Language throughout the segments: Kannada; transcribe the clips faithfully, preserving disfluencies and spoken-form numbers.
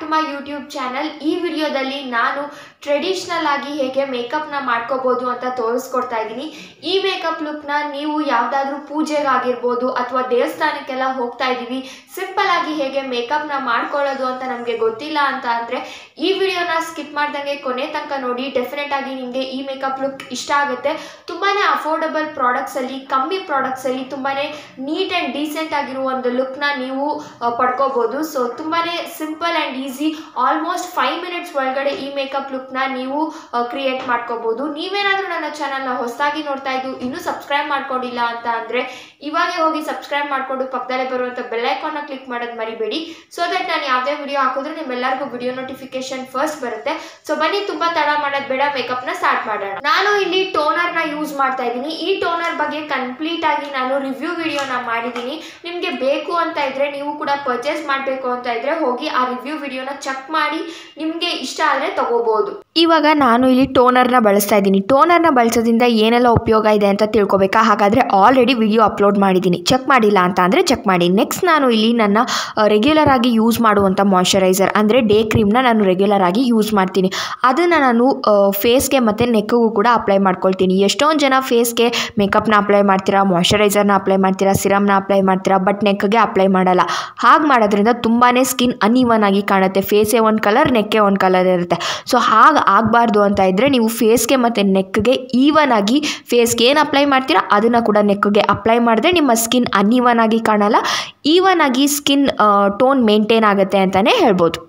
My YouTube channel. ಈ ವಿಡಿಯೋದಲ್ಲಿ ನಾನು ಟ್ರೆಡಿಷನಲ್ ಆಗಿ ಹೇಗೆ ಮೇಕಪ್ನ ಮಾಡ್ಕೋಬೋದು ಅಂತ ತೋರಿಸ್ಕೊಡ್ತಾ ಇದ್ದೀನಿ. ಈ ಮೇಕಪ್ ಲುಕ್ನ ನೀವು ಯಾವುದಾದ್ರೂ ಪೂಜೆಗಾಗಿರ್ಬೋದು ಅಥವಾ ದೇವಸ್ಥಾನಕ್ಕೆಲ್ಲ ಹೋಗ್ತಾ ಇದ್ದೀವಿ, ಸಿಂಪಲ್ ಆಗಿ ಹೇಗೆ ಮೇಕಪ್ನ ಮಾಡ್ಕೊಳ್ಳೋದು ಅಂತ ನಮಗೆ ಗೊತ್ತಿಲ್ಲ ಅಂತ ಅಂದರೆ ಈ ವಿಡಿಯೋನ ಸ್ಕಿಪ್ ಮಾಡ್ದಂಗೆ ಕೊನೆ ತನಕ ನೋಡಿ. ಡೆಫಿನೆಟ್ ಆಗಿ ನಿಮಗೆ ಈ ಮೇಕಪ್ ಲುಕ್ ಇಷ್ಟ ಆಗುತ್ತೆ. ತುಂಬಾ ಅಫೋರ್ಡಬಲ್ ಪ್ರಾಡಕ್ಟ್ಸಲ್ಲಿ, ಕಮ್ಮಿ ಪ್ರಾಡಕ್ಟ್ಸಲ್ಲಿ ತುಂಬಾ ನೀಟ್ ಆ್ಯಂಡ್ ಡೀಸೆಂಟ್ ಆಗಿರುವ ಒಂದು ಲುಕ್ನ ನೀವು ಪಡ್ಕೋಬೋದು. ಸೊ ತುಂಬಾ simple and easy, almost five minutes ಒಳಗಡೆ ಈ ಮೇಕಪ್ ಲುಕ್ನ ನೀವು ಕ್ರಿಯೇಟ್ ಮಾಡ್ಕೋಬೋದು. ನೀವೇನಾದರೂ ನನ್ನ ಚಾನಲ್ನ ಹೊಸದಾಗಿ ನೋಡ್ತಾ ಇದ್ದು ಇನ್ನೂ ಸಬ್ಸ್ಕ್ರೈಬ್ ಮಾಡ್ಕೊಂಡಿಲ್ಲ ಅಂತ ಅಂದರೆ ಇವಾಗೇ ಹೋಗಿ ಸಬ್ಸ್ಕ್ರೈಬ್ ಮಾಡಿಕೊಂಡು ಪಕ್ಕದಲ್ಲೇ ಬರುವಂಥ ಬೆಲ್ಲೈಕಾನ್ನ ಕ್ಲಿಕ್ ಮಾಡೋದು ಮರಿಬೇಡಿ. ಸೊ ದಟ್ ನಾನು ಯಾವುದೇ ವಿಡಿಯೋ ಹಾಕಿದ್ರೆ ನಿಮ್ಮೆಲ್ಲರಿಗೂ ವಿಡಿಯೋ ನೋಟಿಫಿಕೇಶನ್ ಫಸ್ಟ್ ಬರುತ್ತೆ. ಸೊ ಬನ್ನಿ, ತುಂಬ ತಡ ಮಾಡೋದು ಬೇಡ, ಮೇಕಪ್ನ ಸ್ಟಾರ್ಟ್ ಮಾಡೋಣ. ನಾನು ಇಲ್ಲಿ ಟೋನರ್ನ ಯೂಸ್ ಮಾಡ್ತಾ ಇದ್ದೀನಿ. ಈ ಟೋನರ್ ಬಗ್ಗೆ ಕಂಪ್ಲೀಟ್ ಆಗಿ ನಾನು ರಿವ್ಯೂ ವಿಡಿಯೋನ ಮಾಡಿದ್ದೀನಿ. ನಿಮಗೆ ಬೇಕು ಅಂತ ಇದ್ರೆ ನೀವು ಕೂಡ ಪರ್ಚೇಸ್ ಮಾಡಬೇಕು ಅಂತ ಇದ್ರೆ ಹೋಗಿ ಆ ರಿವ್ಯೂ ವಿಡಿಯೋನ ಚೆಕ್ ಮಾಡಿ ನಿಮಗೆ ಇಷ್ಟ ಆದರೆ ತಗೋಬಹುದು. ಇವಾಗ ನಾನು ಇಲ್ಲಿ ಟೋನರ್ನ ಬಳಸ್ತಾ ಇದ್ದೀನಿ. ಟೋನರ್ನ ಬಳಸೋದ್ರಿಂದ ಏನೆಲ್ಲ ಉಪಯೋಗ ಇದೆ ಅಂತ ತಿಳ್ಕೊಬೇಕಾ? ಹಾಗಾದರೆ ಆಲ್ರೆಡಿ ವಿಡಿಯೋ ಅಪ್ಲೋಡ್ ಮಾಡಿದ್ದೀನಿ, ಚೆಕ್ ಮಾಡಿಲ್ಲ ಅಂತ ಅಂದರೆ ಚೆಕ್ ಮಾಡಿ. ನೆಕ್ಸ್ಟ್ ನಾನು ಇಲ್ಲಿ ನನ್ನ ರೆಗ್ಯುಲರ್ ಆಗಿ ಯೂಸ್ ಮಾಡುವಂಥ ಮಾಯ್ಶ್ಚರೈಸರ್ ಅಂದರೆ ಡೇ ಕ್ರೀಮ್ನ ನಾನು ರೆಗ್ಯುಲರ್ ಆಗಿ ಯೂಸ್ ಮಾಡ್ತೀನಿ. ಅದನ್ನು ನಾನು ಫೇಸ್ಗೆ ಮತ್ತು ನೆಕ್ಕಿಗೂ ಕೂಡ ಅಪ್ಲೈ ಮಾಡ್ಕೊಳ್ತೀನಿ. ಎಷ್ಟೊಂದು ಜನ ಫೇಸ್ಗೆ ಮೇಕಪ್ನ ಅಪ್ಲೈ ಮಾಡ್ತೀರಾ, ಮಾಯ್ಶ್ಚರೈಸರ್ನ ಅಪ್ಲೈ ಮಾಡ್ತೀರಾ, ಸಿರಮ್ನ ಅಪ್ಲೈ ಮಾಡ್ತೀರಾ, ಬಟ್ ನೆಕ್ಗೆ ಅಪ್ಲೈ ಮಾಡಲ್ಲ. ಹಾಗೆ ಮಾಡೋದ್ರಿಂದ ತುಂಬಾ ಸ್ಕಿನ್ ಅನ್ಇವನ್ ಆಗಿ ಕಾಣುತ್ತೆ. ಫೇಸೇ ಒಂದು ಕಲರ್, ನೆಕ್ಕೆ ಒಂದು ಕಲರ್ ಇರುತ್ತೆ. ಸೊ ಹಾಗೆ ಆಗಬಾರ್ದು ಅಂತ ಇದ್ದರೆ ನೀವು ಫೇಸ್ಗೆ ಮತ್ತು ನೆಕ್ಗೆ ಈವನ್ ಆಗಿ ಫೇಸ್ಗೆ ಏನು ಅಪ್ಲೈ ಮಾಡ್ತೀರಾ ಅದನ್ನು ಕೂಡ ನೆಕ್ಗೆ ಅಪ್ಲೈ ಮಾಡಿದ್ರೆ ನಿಮ್ಮ ಸ್ಕಿನ್ ಅನ್ಇವನ್ ಆಗಿ ಕಾಣಲ್ಲ, ಈವನ್ ಆಗಿ ಸ್ಕಿನ್ ಟೋನ್ ಮೇಂಟೈನ್ ಆಗುತ್ತೆ ಅಂತಲೇ ಹೇಳ್ಬೋದು.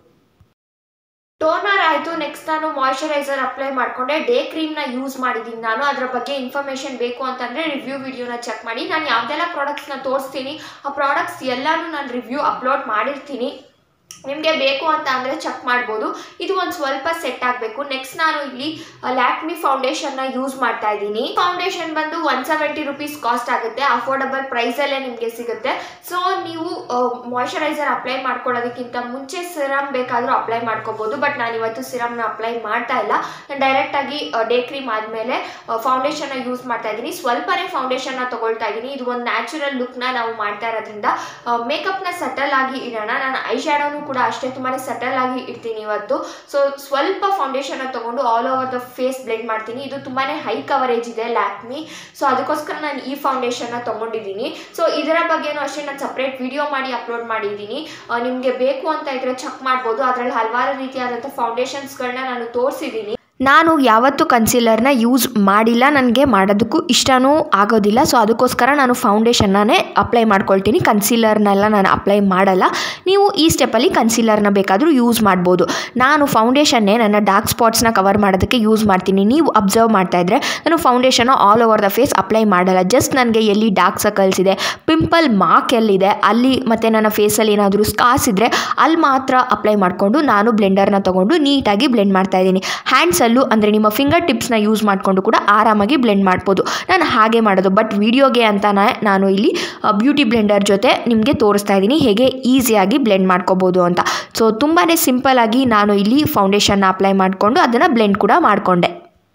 ಟೋನರ್ ಆಯಿತು. ನೆಕ್ಸ್ಟ್ ನಾನು ಮಾಯ್ಶ್ಚರೈಸರ್ ಅಪ್ಲೈ ಮಾಡಿಕೊಂಡೆ. ಡೇ ಕ್ರೀಮ್ನ ಯೂಸ್ ಮಾಡಿದ್ದೀನಿ ನಾನು. ಅದರ ಬಗ್ಗೆ ಇನ್ಫಾರ್ಮೇಷನ್ ಬೇಕು ಅಂತಂದರೆ ರಿವ್ಯೂ ವಿಡಿಯೋನ ಚೆಕ್ ಮಾಡಿ. ನಾನು ಯಾವುದೆಲ್ಲ ಪ್ರಾಡಕ್ಟ್ಸ್ನ ತೋರಿಸ್ತೀನಿ ಆ ಪ್ರಾಡಕ್ಟ್ಸ್ ಎಲ್ಲನೂ ನಾನು ರಿವ್ಯೂ ಅಪ್ಲೋಡ್ ಮಾಡಿರ್ತೀನಿ. ನಿಮಗೆ ಬೇಕು ಅಂತ ಅಂದರೆ ಚೆಕ್ ಮಾಡ್ಬೋದು. ಇದು ಒಂದು ಸ್ವಲ್ಪ ಸೆಟ್ ಆಗಬೇಕು. ನೆಕ್ಸ್ಟ್ ನಾನು ಇಲ್ಲಿ ಲ್ಯಾಕ್ಮಿ ಫೌಂಡೇಶನ್ನ ಯೂಸ್ ಮಾಡ್ತಾ ಇದ್ದೀನಿ. ಫೌಂಡೇಶನ್ ಬಂದು ಒನ್ ಸೆವೆಂಟಿ ರುಪೀಸ್ ಕಾಸ್ಟ್ ಆಗುತ್ತೆ. ಅಫೋರ್ಡಬಲ್ ಪ್ರೈಸಲ್ಲೇ ನಿಮಗೆ ಸಿಗುತ್ತೆ. ಸೊ ನೀವು ಮಾಯ್ಶ್ಚರೈಸರ್ ಅಪ್ಲೈ ಮಾಡ್ಕೊಳ್ಳೋದಕ್ಕಿಂತ ಮುಂಚೆ ಸಿರಮ್ ಬೇಕಾದರೂ ಅಪ್ಲೈ ಮಾಡ್ಕೋಬೋದು. ಬಟ್ ನಾನು ಇವತ್ತು ಸಿರಮ್ನ ಅಪ್ಲೈ ಮಾಡ್ತಾ ಇಲ್ಲ. ನಾನು ಡೈರೆಕ್ಟಾಗಿ ಡೇ ಕ್ರೀಮ್ ಆದಮೇಲೆ ಫೌಂಡೇಶನ್ನ ಯೂಸ್ ಮಾಡ್ತಾ ಇದ್ದೀನಿ. ಸ್ವಲ್ಪನೇ ಫೌಂಡೇಶನ್ನ ತೊಗೊಳ್ತಾ ಇದ್ದೀನಿ. ಇದು ಒಂದು ನ್ಯಾಚುರಲ್ ಲುಕ್ನ ನಾವು ಮಾಡ್ತಾ ಇರೋದ್ರಿಂದ ಮೇಕಪ್ನ ಸಟಲ್ ಆಗಿ ಇಡೋಣ. ನಾನು ಐ ಶ್ಯಾಡೋನು ಕೂಡ ಅಷ್ಟೇ ತುಂಬಾ ಸಟಲ್ ಆಗಿ ಇಡ್ತೀನಿ ಇವತ್ತು. ಸೊ ಸ್ವಲ್ಪ ಫೌಂಡೇಶನ್ ತಗೊಂಡು all over the face blend ಮಾಡ್ತೀನಿ. ಇದು ತುಂಬಾ ಹೈ ಕವರೇಜ್ ಇದೆ ಲ್ಯಾಕ್ಮಿ. ಸೊ ಅದಕ್ಕೋಸ್ಕರ ನಾನು ಈ ಫೌಂಡೇಶನ್ನ ತೊಗೊಂಡಿದ್ದೀನಿ. ಸೊ ಇದರ ಬಗ್ಗೆನೂ ಅಷ್ಟೇ ನಾನು ಸಪ್ರೇಟ್ ವಿಡಿಯೋ ಮಾಡಿ ಅಪ್ಲೋಡ್ ಮಾಡಿದ್ದೀನಿ. ನಿಮಗೆ ಬೇಕು ಅಂತ ಇದ್ರೆ ಚೆಕ್ ಮಾಡ್ಬೋದು. ಅದರಲ್ಲಿ ಹಲವಾರು ರೀತಿಯಾದಂಥ ಫೌಂಡೇಶನ್ಸ್ಗಳನ್ನ ನಾನು ತೋರಿಸಿದ್ದೀನಿ. ನಾನು ಯಾವತ್ತೂ ಕನ್ಸೀಲರ್ನ ಯೂಸ್ ಮಾಡಿಲ್ಲ, ನನಗೆ ಮಾಡೋದಕ್ಕೂ ಇಷ್ಟನೂ ಆಗೋದಿಲ್ಲ. ಸೊ ಅದಕ್ಕೋಸ್ಕರ ನಾನು ಫೌಂಡೇಶನ್ನೇ ಅಪ್ಲೈ ಮಾಡ್ಕೊಳ್ತೀನಿ. ಕನ್ಸೀಲರ್ನೆಲ್ಲ ನಾನು ಅಪ್ಲೈ ಮಾಡಲ್ಲ. ನೀವು ಈ ಸ್ಟೆಪ್ಪಲ್ಲಿ ಕನ್ಸೀಲರ್ನ ಬೇಕಾದರೂ ಯೂಸ್ ಮಾಡ್ಬೋದು. ನಾನು ಫೌಂಡೇಶನ್ನೇ ನನ್ನ ಡಾರ್ಕ್ ಸ್ಪಾಟ್ಸ್ನ ಕವರ್ ಮಾಡೋದಕ್ಕೆ ಯೂಸ್ ಮಾಡ್ತೀನಿ. ನೀವು ಅಬ್ಸರ್ವ್ ಮಾಡ್ತಾಯಿದ್ರೆ ನಾನು ಫೌಂಡೇಶನ್ನ all over the face apply ಮಾಡಲ್ಲ. ಜಸ್ಟ್ ನನಗೆ ಎಲ್ಲಿ ಡಾರ್ಕ್ ಸರ್ಕಲ್ಸ್ ಇದೆ, ಪಿಂಪಲ್ ಮಾರ್ಕ್ ಎಲ್ಲಿದೆ ಅಲ್ಲಿ, ಮತ್ತು ನನ್ನ ಫೇಸಲ್ಲಿ ಏನಾದರೂ ಸ್ಕಾರ್ಸ್ ಇದ್ದರೆ ಅಲ್ಲಿ ಮಾತ್ರ ಅಪ್ಲೈ ಮಾಡಿಕೊಂಡು ನಾನು ಬ್ಲೆಂಡರ್ನ ತೊಗೊಂಡು ನೀಟಾಗಿ ಬ್ಲೆಂಡ್ ಮಾಡ್ತಾಯಿದ್ದೀನಿ. ಹ್ಯಾಂಡ್ಸಲ್ಲಿ ಅಂದರೆ ನಿಮ್ಮ ಫಿಂಗರ್ ಟಿಪ್ಸ್ನ ಯೂಸ್ ಮಾಡಿಕೊಂಡು ಕೂಡ ಆರಾಮಾಗಿ ಬ್ಲೆಂಡ್ ಮಾಡ್ಬೋದು. ನಾನು ಹಾಗೆ ಮಾಡೋದು. ಬಟ್ ವಿಡಿಯೋಗೆ ಅಂತ ನಾನು ಇಲ್ಲಿ ಬ್ಯೂಟಿ ಬ್ಲೆಂಡರ್ ಜೊತೆ ನಿಮಗೆ ತೋರಿಸ್ತಾ ಇದ್ದೀನಿ ಹೇಗೆ ಈಸಿಯಾಗಿ ಬ್ಲೆಂಡ್ ಮಾಡ್ಕೋಬೋದು ಅಂತ. ಸೊ ತುಂಬಾ ಸಿಂಪಲ್ ಆಗಿ ನಾನು ಇಲ್ಲಿ ಫೌಂಡೇಶನ್ನ ಅಪ್ಲೈ ಮಾಡಿಕೊಂಡು ಅದನ್ನು ಬ್ಲೆಂಡ್ ಕೂಡ ಮಾಡಿಕೊಂಡೆ.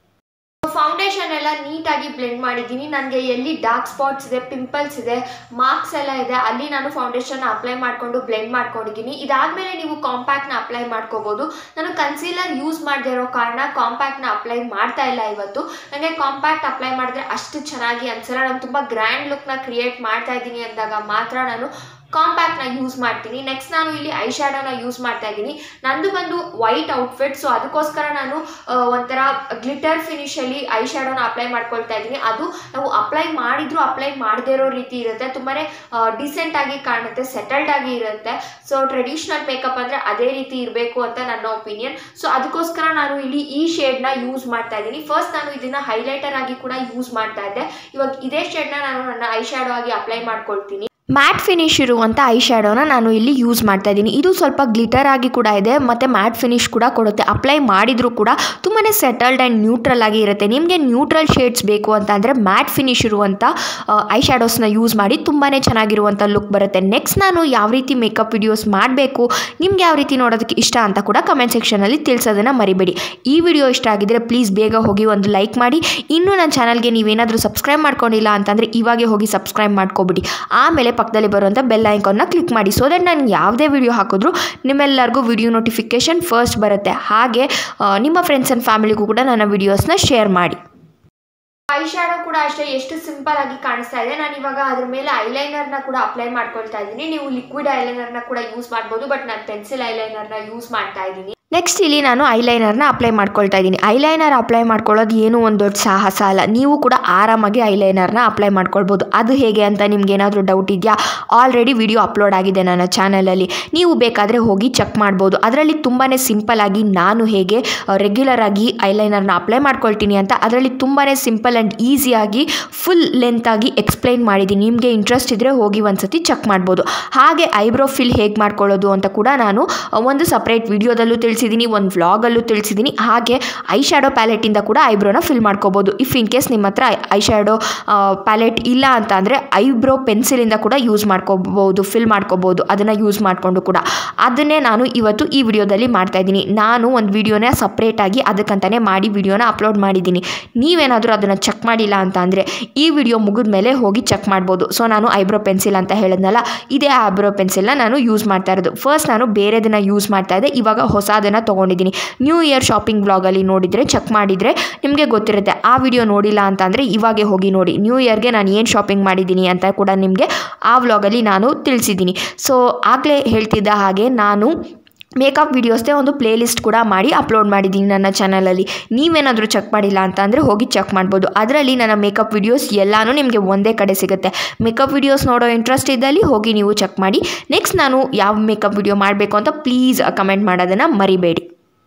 ಫೌಂಡೇಶನ್ ಎಲ್ಲ ನೀಟಾಗಿ ಬ್ಲೆಂಡ್ ಮಾಡಿದ್ದೀನಿ. ನನಗೆ ಎಲ್ಲಿ ಡಾರ್ಕ್ ಸ್ಪಾಟ್ಸ್ ಇದೆ, ಪಿಂಪಲ್ಸ್ ಇದೆ, ಮಾರ್ಕ್ಸ್ ಎಲ್ಲ ಇದೆ ಅಲ್ಲಿ ನಾನು ಫೌಂಡೇಶನ್ ಅಪ್ಲೈ ಮಾಡಿಕೊಂಡು ಬ್ಲೆಂಡ್ ಮಾಡ್ಕೊಂಡಿದ್ದೀನಿ. ಇದಾದಮೇಲೆ ನೀವು ಕಾಂಪ್ಯಾಕ್ಟ್ನ ಅಪ್ಲೈ ಮಾಡ್ಕೋಬೋದು. ನಾನು ಕನ್ಸೀಲರ್ ಯೂಸ್ ಮಾಡದೇ ಇರೋ ಕಾರಣ ಕಾಂಪ್ಯಾಕ್ಟ್ನ ಅಪ್ಲೈ ಮಾಡ್ತಾ ಇಲ್ಲ ಇವತ್ತು. ನನಗೆ ಕಾಂಪ್ಯಾಕ್ಟ್ ಅಪ್ಲೈ ಮಾಡಿದ್ರೆ ಅಷ್ಟು ಚೆನ್ನಾಗಿ ಅನ್ಸಲ್ಲ. ನಾನು ತುಂಬ ಗ್ರ್ಯಾಂಡ್ ಲುಕ್ನ ಕ್ರಿಯೇಟ್ ಮಾಡ್ತಾ ಇದ್ದೀನಿ ಅಂದಾಗ ಮಾತ್ರ ನಾನು ಕಾಂಪ್ಯಾಕ್ಟ್ನ ಯೂಸ್ ಮಾಡ್ತೀನಿ. ನೆಕ್ಸ್ಟ್ ನಾನು ಇಲ್ಲಿ ಐ ಶ್ಯಾಡೋನ ಯೂಸ್ ಮಾಡ್ತಾ ಇದ್ದೀನಿ. ನಂದು ಬಂದು ವೈಟ್ ಔಟ್ಫಿಟ್. ಸೊ ಅದಕ್ಕೋಸ್ಕರ ನಾನು ಒಂಥರ ಗ್ಲಿಟರ್ ಫಿನಿಷಲ್ಲಿ ಐ ಶ್ಯಾಡೋನ ಅಪ್ಲೈ ಮಾಡ್ಕೊಳ್ತಾ ಇದ್ದೀನಿ. ಅದು ನಾವು ಅಪ್ಲೈ ಮಾಡಿದ್ರು ಅಪ್ಲೈ ಮಾಡದೇ ಇರೋ ರೀತಿ ಇರುತ್ತೆ. ತುಂಬಾ ಡಿಸೆಂಟ್ ಆಗಿ ಕಾಣುತ್ತೆ, ಸೆಟಲ್ಡ್ ಆಗಿ ಇರುತ್ತೆ. ಸೊ ಟ್ರೆಡಿಷ್ನಲ್ ಮೇಕಪ್ ಅಂದರೆ ಅದೇ ರೀತಿ ಇರಬೇಕು ಅಂತ ನನ್ನ ಒಪಿನಿಯನ್. ಸೊ ಅದಕ್ಕೋಸ್ಕರ ನಾನು ಇಲ್ಲಿ ಈ ಶೇಡ್ನ ಯೂಸ್ ಮಾಡ್ತಾ ಇದ್ದೀನಿ. ಫಸ್ಟ್ ನಾನು ಇದನ್ನು ಹೈಲೈಟರ್ ಆಗಿ ಕೂಡ ಯೂಸ್ ಮಾಡ್ತಾ ಇದ್ದೆ. ಇವಾಗ ಇದೇ ಶೇಡ್ನ ನಾನು ನನ್ನ ಐ ಶ್ಯಾಡೋ ಆಗಿ ಅಪ್ಲೈ ಮಾಡ್ಕೊಳ್ತೀನಿ. ಮ್ಯಾಟ್ ಫಿನಿಶ್ ಇರುವಂಥ ಐ ಶ್ಯಾಡೋನ ನಾನು ಇಲ್ಲಿ ಯೂಸ್ ಮಾಡ್ತಾ ಇದ್ದೀನಿ. ಇದು ಸ್ವಲ್ಪ ಗ್ಲಿಟರ್ ಆಗಿ ಕೂಡ ಇದೆ ಮತ್ತು ಮ್ಯಾಟ್ ಫಿನಿಶ್ ಕೂಡ ಕೊಡುತ್ತೆ. ಅಪ್ಲೈ ಮಾಡಿದರೂ ಕೂಡ ತುಂಬಾ ಸೆಟಲ್ಡ್ ಆ್ಯಂಡ್ ನ್ಯೂಟ್ರಲ್ ಆಗಿ ಇರುತ್ತೆ. ನಿಮಗೆ ನ್ಯೂಟ್ರಲ್ ಶೇಡ್ಸ್ ಬೇಕು ಅಂತ ಅಂದರೆ ಮ್ಯಾಟ್ ಫಿನಿಶ್ ಇರುವಂಥ ಐ ಶ್ಯಾಡೋಸ್ನ ಯೂಸ್ ಮಾಡಿ ತುಂಬಾ ಚೆನ್ನಾಗಿರುವಂಥ ಲುಕ್ ಬರುತ್ತೆ. ನೆಕ್ಸ್ಟ್ ನಾನು ಯಾವ ರೀತಿ ಮೇಕಪ್ ವಿಡಿಯೋಸ್ ಮಾಡಬೇಕು, ನಿಮ್ಗೆ ಯಾವ ರೀತಿ ನೋಡೋದಕ್ಕೆ ಇಷ್ಟ ಅಂತ ಕೂಡ ಕಮೆಂಟ್ ಸೆಕ್ಷನಲ್ಲಿ ತಿಳಿಸೋದನ್ನು ಮರಿಬೇಡಿ. ಈ ವಿಡಿಯೋ ಇಷ್ಟ ಆಗಿದ್ದರೆ ಪ್ಲೀಸ್ ಬೇಗ ಹೋಗಿ ಒಂದು ಲೈಕ್ ಮಾಡಿ. ಇನ್ನೂ ನನ್ನ ಚಾನಲ್ಗೆ ನೀವೇನಾದರೂ ಸಬ್ಸ್ಕ್ರೈಬ್ ಮಾಡ್ಕೊಂಡಿಲ್ಲ ಅಂತಂದರೆ ಇವಾಗೆ ಹೋಗಿ ಸಬ್ಸ್ಕ್ರೈಬ್ ಮಾಡ್ಕೊಬಿಡಿ. ಆಮೇಲೆ ಪಕ್ಕದಲ್ಲಿ ಬರುವಂಥ ಬೆಲ್ ಐಕಾನ್ನ ಕ್ಲಿಕ್ ಮಾಡಿ. ಸೊ ದಟ್ ನಾನು ಯಾವುದೇ ವಿಡಿಯೋ ಹಾಕಿದ್ರು ನಿಮ್ಮೆಲ್ಲರಿಗೂ ವಿಡಿಯೋ ನೋಟಿಫಿಕೇಷನ್ ಫಸ್ಟ್ ಬರುತ್ತೆ. ಹಾಗೆ ನಿಮ್ಮ ಫ್ರೆಂಡ್ಸ್ ಆ್ಯಂಡ್ ಫ್ಯಾಮಿಲಿಗೂ ಕೂಡ ನನ್ನ ವಿಡಿಯೋಸ್ನ ಶೇರ್ ಮಾಡಿ. ಐ ಶ್ಯಾಡೋ ಕೂಡ ಅಷ್ಟೇ ಎಷ್ಟು ಸಿಂಪಲ್ ಆಗಿ ಕಾಣಿಸ್ತಾ ಇದೆ. ನಾನು ಇವಾಗ ಅದ್ರ ಮೇಲೆ ಐಲೈನರ್ನ ಕೂಡ ಅಪ್ಲೈ ಮಾಡ್ಕೊಳ್ತಾ ಇದ್ದೀನಿ. ನೀವು ಲಿಕ್ವಿಡ್ ಐಲೈನರ್ನ ಕೂಡ ಯೂಸ್ ಮಾಡ್ಬೋದು, ಬಟ್ ನಾನು ಪೆನ್ಸಿಲ್ ಐಲೈನರ್ನ ಯೂಸ್ ಮಾಡ್ತಾ ಇದ್ದೀನಿ. ನೆಕ್ಸ್ಟ್ ಇಲ್ಲಿ ನಾನು ಐಲೈನರ್ನ ಅಪ್ಲೈ ಮಾಡ್ಕೊಳ್ತಾ ಇದ್ದೀನಿ. ಐಲೈನರ್ ಅಪ್ಲೈ ಮಾಡ್ಕೊಳ್ಳೋದು ಏನೂ ಒಂದು ದೊಡ್ಡ ಸಾಹಸ ಅಲ್ಲ. ನೀವು ಕೂಡ ಆರಾಮಾಗಿ ಐಲೈನರ್ನ ಅಪ್ಲೈ ಮಾಡ್ಕೊಳ್ಬೋದು. ಅದು ಹೇಗೆ ಅಂತ ನಿಮ್ಗೆ ಏನಾದರೂ ಡೌಟ್ ಇದೆಯಾ? ಆಲ್ರೆಡಿ ವಿಡಿಯೋ ಅಪ್ಲೋಡ್ ಆಗಿದೆ ನನ್ನ ಚಾನಲಲ್ಲಿ, ನೀವು ಬೇಕಾದರೆ ಹೋಗಿ ಚೆಕ್ ಮಾಡ್ಬೋದು. ಅದರಲ್ಲಿ ತುಂಬಾ ಸಿಂಪಲ್ ಆಗಿ ನಾನು ಹೇಗೆ ರೆಗ್ಯುಲರ್ ಆಗಿ ಐಲೈನರ್ನ ಅಪ್ಲೈ ಮಾಡ್ಕೊಳ್ತೀನಿ ಅಂತ ಅದರಲ್ಲಿ ತುಂಬಾ ಸಿಂಪಲ್ ಆ್ಯಂಡ್ ಈಸಿಯಾಗಿ ಫುಲ್ ಲೆಂತಾಗಿ ಎಕ್ಸ್ಪ್ಲೈನ್ ಮಾಡಿದ್ದೀನಿ. ನಿಮಗೆ ಇಂಟ್ರೆಸ್ಟ್ ಇದ್ದರೆ ಹೋಗಿ ಒಂದ್ಸತಿ ಚೆಕ್ ಮಾಡ್ಬೋದು. ಹಾಗೆ ಐಬ್ರೋ ಫಿಲ್ ಹೇಗೆ ಮಾಡ್ಕೊಳ್ಳೋದು ಅಂತ ಕೂಡ ನಾನು ಒಂದು ಸಪ್ರೇಟ್ ವಿಡಿಯೋದಲ್ಲೂ ತಿಳಿಸಿದ್ದೀನಿ, ಒಂದು ವ್ಲಾಗಲ್ಲೂ ತಿಳಿಸಿದ್ದೀನಿ. ಹಾಗೆ ಐ ಶ್ಯಾಡೋ ಪ್ಯಾಲೆಟಿಂದ ಕೂಡ ಐಬ್ರೋನ ಫಿಲ್ ಮಾಡ್ಕೋಬೋದು. ಇಫ್ ಇನ್ ಕೇಸ್ ನಿಮ್ಮ ಹತ್ರ ಐ ಶ್ಯಾಡೋ ಪ್ಯಾಲೆಟ್ ಇಲ್ಲ ಅಂತ ಅಂದರೆ ಐಬ್ರೋ ಪೆನ್ಸಿಲಿಂದ ಕೂಡ ಯೂಸ್ ಮಾಡ್ಕೋಬೋದು, ಫಿಲ್ ಮಾಡ್ಕೋಬೋದು. ಅದನ್ನು ಯೂಸ್ ಮಾಡಿಕೊಂಡು ಕೂಡ ಅದನ್ನೇ ನಾನು ಇವತ್ತು ಈ ವಿಡಿಯೋದಲ್ಲಿ ಮಾಡ್ತಾಯಿದ್ದೀನಿ. ನಾನು ಒಂದು ವಿಡಿಯೋನ ಸಪ್ರೇಟಾಗಿ ಅದಕ್ಕಂತಲೇ ಮಾಡಿ ವಿಡಿಯೋನ ಅಪ್ಲೋಡ್ ಮಾಡಿದ್ದೀನಿ. ನೀವೇನಾದರೂ ಅದನ್ನು ಚೆಕ್ ಮಾಡಿಲ್ಲ ಅಂತ ಅಂದರೆ ಈ ವಿಡಿಯೋ ಮುಗಿದ ಮೇಲೆ ಹೋಗಿ ಚೆಕ್ ಮಾಡ್ಬೋದು. ಸೊ ನಾನು ಐಬ್ರೋ ಪೆನ್ಸಿಲ್ ಅಂತ ಹೇಳಿದ್ನಲ್ಲ, ಇದೇ ಐಬ್ರೋ ಪೆನ್ಸಿಲ್ನ ನಾನು ಯೂಸ್ ಮಾಡ್ತಾ ಇರೋದು. ಫಸ್ಟ್ ನಾನು ಬೇರೆದನ್ನು ಯೂಸ್ ಮಾಡ್ತಾ ಇದ್ದೆ, ಇವಾಗ ಹೊಸದನ್ನು ತೊಗೊಂಡಿದ್ದೀನಿ. ನ್ಯೂ ಇಯರ್ ಶಾಪಿಂಗ್ ಬ್ಲಾಗಲ್ಲಿ ನೋಡಿದರೆ ಚೆಕ್ ಮಾಡಿದರೆ ನಿಮಗೆ ಗೊತ್ತಿರುತ್ತೆ. ಆ ವಿಡಿಯೋ ನೋಡಿಲ್ಲ ಅಂತ ಅಂದರೆ ಇವಾಗೆ ಹೋಗಿ ನೋಡಿ. ನ್ಯೂ ಇಯರ್ಗೆ ನಾನು ಏನು ಶಾಪಿಂಗ್ ಮಾಡಿದ್ದೀನಿ ಅಂತ ಕೂಡ ನಿಮಗೆ ಆ ವ್ಲಾಗಲ್ಲಿ ನಾನು ತಿಳಿಸಿದ್ದೀನಿ. ಸೊ ಆಗಲೇ ಹೇಳ್ತಿದ್ದ ಹಾಗೆ ನಾನು ಮೇಕಪ್ ವೀಡಿಯೋಸ್ದೇ ಒಂದು ಪ್ಲೇ ಲಿಸ್ಟ್ ಕೂಡ ಮಾಡಿ ಅಪ್ಲೋಡ್ ಮಾಡಿದ್ದೀನಿ ನನ್ನ ಚಾನಲಲ್ಲಿ. ನೀವೇನಾದರೂ ಚೆಕ್ ಮಾಡಿಲ್ಲ ಅಂತ ಅಂದರೆ ಹೋಗಿ ಚೆಕ್ ಮಾಡ್ಬೋದು. ಅದರಲ್ಲಿ ನನ್ನ ಮೇಕಪ್ ವೀಡಿಯೋಸ್ ಎಲ್ಲನೂ ನಿಮಗೆ ಒಂದೇ ಕಡೆ ಸಿಗುತ್ತೆ. ಮೇಕಪ್ ವೀಡಿಯೋಸ್ ನೋಡೋ ಇಂಟ್ರೆಸ್ಟ್ ಇದ್ದಲ್ಲಿ ಹೋಗಿ ನೀವು ಚೆಕ್ ಮಾಡಿ. ನೆಕ್ಸ್ಟ್ ನಾನು ಯಾವ ಮೇಕಪ್ ವೀಡಿಯೋ ಮಾಡಬೇಕು ಅಂತ ಪ್ಲೀಸ್ ಕಮೆಂಟ್ ಮಾಡೋದನ್ನು ಮರಿಬೇಡಿ.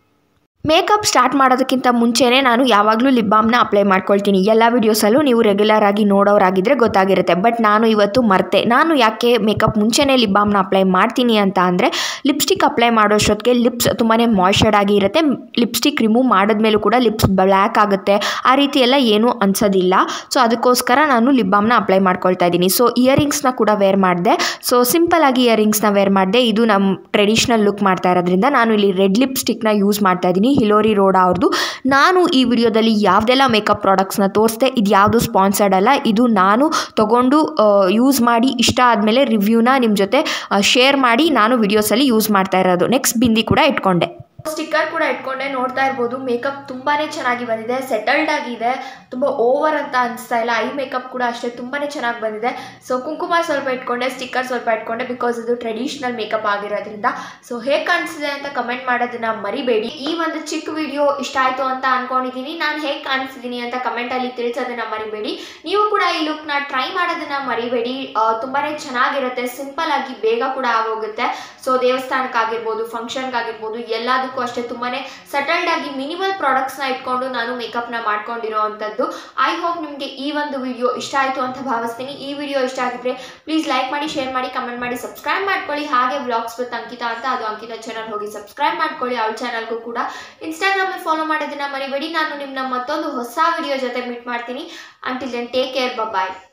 ಮೇಕಪ್ ಸ್ಟಾರ್ಟ್ ಮಾಡೋದಕ್ಕಿಂತ ಮುಂಚೆನೇ ನಾನು ಯಾವಾಗಲೂ ಲಿಪ್ ಬಾಮ್ನ ಅಪ್ಲೈ ಮಾಡ್ಕೊಳ್ತೀನಿ. ಎಲ್ಲ ವೀಡಿಯೋಸಲ್ಲೂ ನೀವು ರೆಗ್ಯುಲರ್ ಆಗಿ ನೋಡೋರಾಗಿದ್ದರೆ ಗೊತ್ತಾಗಿರುತ್ತೆ. ಬಟ್ ನಾನು ಇವತ್ತು ಮರ್ತೆ. ನಾನು ಯಾಕೆ ಮೇಕಪ್ ಮುಂಚೆನೇ ಲಿಪ್ ಬಾಮ್ನ ಅಪ್ಲೈ ಮಾಡ್ತೀನಿ ಅಂತ ಅಂದರೆ ಲಿಪ್ಸ್ಟಿಕ್ ಅಪ್ಲೈ ಮಾಡೋಷ್ಟೊತ್ತಿಗೆ ಲಿಪ್ಸ್ ತುಂಬಾ ಮಾಯ್ಶ್ಚರ್ಡ್ ಆಗಿ ಇರುತ್ತೆ. ಲಿಪ್ಸ್ಟಿಕ್ ರಿಮೂವ್ ಮಾಡಿದ್ಮೇಲೂ ಕೂಡ ಲಿಪ್ಸ್ ಬ್ಲ್ಯಾಕ್ ಆಗುತ್ತೆ, ಆ ರೀತಿ ಎಲ್ಲ ಏನೂ ಅನ್ಸೋದಿಲ್ಲ. ಸೊ ಅದಕ್ಕೋಸ್ಕರ ನಾನು ಲಿಪ್ ಬಾಮ್ನ ಅಪ್ಲೈ ಮಾಡ್ಕೊಳ್ತಾ ಇದ್ದೀನಿ. ಸೊ ಇಯರಿಂಗ್ಸ್ನ ಕೂಡ ವೇರ್ ಮಾಡಿದೆ. ಸೊ ಸಿಂಪಲ್ ಆಗಿ ಇಯರಿಂಗ್ಸ್ನ ವೇರ್ ಮಾಡಿದೆ. ಇದು ನಮ್ಮ ಟ್ರೆಡಿಷ್ನಲ್ ಲುಕ್ ಮಾಡ್ತಾ ಇರೋದ್ರಿಂದ ನಾನು ಇಲ್ಲಿ ರೆಡ್ ಲಿಪ್ಸ್ಟಿಕ್ನ ಯೂಸ್ ಮಾಡ್ತಾ ಇದ್ದೀನಿ, ಹಿಲೋರಿ ರೋಡಾ ಅವ್ರದ್ದು. ನಾನು ಈ ವಿಡಿಯೋದಲ್ಲಿ ಯಾವುದೆಲ್ಲ ಮೇಕಪ್ ಪ್ರಾಡಕ್ಟ್ಸ್ನ ತೋರಿಸ್ದೆ ಇದು ಯಾವುದು ಸ್ಪಾನ್ಸರ್ಡ್ ಅಲ್ಲ. ಇದು ನಾನು ತೊಗೊಂಡು ಯೂಸ್ ಮಾಡಿ ಇಷ್ಟ ಆದಮೇಲೆ ರಿವ್ಯೂನ ನಿಮ್ಮ ಜೊತೆ ಶೇರ್ ಮಾಡಿ ನಾನು ವಿಡಿಯೋಸಲ್ಲಿ ಯೂಸ್ ಮಾಡ್ತಾ ಇರೋದು. ನೆಕ್ಸ್ಟ್ ಬಿಂದಿ ಕೂಡ ಇಟ್ಕೊಂಡೆ, ಸ್ಟಿಕ್ಕರ್ ಕೂಡ ಇಟ್ಕೊಂಡೆ. ನೋಡ್ತಾ ಇರ್ಬೋದು ಮೇಕಪ್ ತುಂಬಾ ಚೆನ್ನಾಗಿ ಬಂದಿದೆ, ಸೆಟಲ್ಡ್ ಆಗಿದೆ, ತುಂಬ ಓವರ್ ಅಂತ ಅನಿಸ್ತಾ ಇಲ್ಲ. ಐ ಮೇಕಪ್ ಕೂಡ ಅಷ್ಟೇ ತುಂಬಾ ಚೆನ್ನಾಗಿ ಬಂದಿದೆ. ಸೊ ಕುಂಕುಮ ಸ್ವಲ್ಪ ಇಟ್ಕೊಂಡೆ, ಸ್ಟಿಕ್ಕರ್ ಸ್ವಲ್ಪ ಇಟ್ಕೊಂಡೆ, ಬಿಕಾಸ್ ಇದು ಟ್ರೆಡಿಷ್ನಲ್ ಮೇಕಪ್ ಆಗಿರೋದ್ರಿಂದ. ಸೊ ಹೇಗೆ ಕಾಣಿಸಿದೆ ಅಂತ ಕಮೆಂಟ್ ಮಾಡೋದನ್ನ ಮರಿಬೇಡಿ. ಈ ಒಂದು ಚಿಕ್ಕ ವಿಡಿಯೋ ಇಷ್ಟ ಆಯಿತು ಅಂತ ಅನ್ಕೊಂಡಿದ್ದೀನಿ. ನಾನು ಹೇಗೆ ಕಾಣಿಸಿದ್ದೀನಿ ಅಂತ ಕಮೆಂಟಲ್ಲಿ ತಿಳಿಸೋದನ್ನ ಮರಿಬೇಡಿ. ನೀವು ಕೂಡ ಈ ಲುಕ್ನ ಟ್ರೈ ಮಾಡೋದನ್ನ ಮರಿಬೇಡಿ. ತುಂಬಾ ಚೆನ್ನಾಗಿರುತ್ತೆ, ಸಿಂಪಲ್ ಆಗಿ ಬೇಗ ಕೂಡ ಆಗೋಗುತ್ತೆ. ಸೊ ದೇವಸ್ಥಾನಕ್ಕಾಗಿರ್ಬೋದು, ಫಂಕ್ಷನ್ಗಾಗಿರ್ಬೋದು, ಎಲ್ಲದಕ್ಕೂ ಅಷ್ಟೇ ತುಂಬಾ ಸೆಟಲ್ಡ್ ಆಗಿ ಮಿನಿಮಲ್ ಪ್ರಾಡಕ್ಟ್ಸ್ನ ಇಟ್ಕೊಂಡು ನಾನು ಮೇಕಪ್ನ ಮಾಡ್ಕೊಂಡಿರೋ ಅಂಥದ್ದು. ಐ ಹೋಪ್ ನಿಮಗೆ ಈ ಒಂದು ವಿಡಿಯೋ ಇಷ್ಟ ಆಯಿತು ಅಂತ ಭಾವಿಸ್ತೀನಿ. ಈ ವಿಡಿಯೋ ಇಷ್ಟ ಆಗಿದ್ರೆ ಪ್ಲೀಸ್ ಲೈಕ್ ಮಾಡಿ, ಶೇರ್ ಮಾಡಿ, ಕಮೆಂಟ್ ಮಾಡಿ, ಸಬ್ಸ್ಕ್ರೈಬ್ ಮಾಡ್ಕೊಳ್ಳಿ. ಹಾಗೆ ವ್ಲಾಗ್ಸ್ ವಿತ್ ಅಂಕಿತಾ ಅಂತ, ಅದು ಅಂಕಿತಾ ಚಾನಲ್ ಹೋಗಿ ಸಬ್ಸ್ಕ್ರೈಬ್ ಮಾಡ್ಕೊಳ್ಳಿ. ಅವ್ರ ಚಾನಲ್ಗೂ ಕೂಡ ಇನ್ಸ್ಟಾಗ್ರಾಮಲ್ಲಿ ಫಾಲೋ ಮಾಡೋದನ್ನ ಮರಿಬೇಡಿ. ನಾನು ನಿಮ್ಮನ್ನ ಮತ್ತೊಂದು ಹೊಸ ವಿಡಿಯೋ ಜೊತೆ ಮೀಟ್ ಮಾಡ್ತೀನಿ. ಅಂಟಿಲ್ ದೆನ್ ಟೇಕ್ ಕೇರ್, ಬಾಯ್.